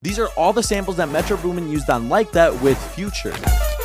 These are all the samples that Metro Boomin used on Like That with Future.